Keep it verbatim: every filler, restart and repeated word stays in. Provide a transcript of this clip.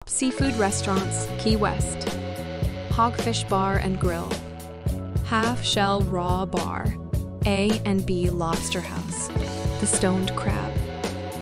Top Seafood Restaurants, Key West. Hogfish Bar and Grill. Half Shell Raw Bar. A and B Lobster House. The Stoned Crab.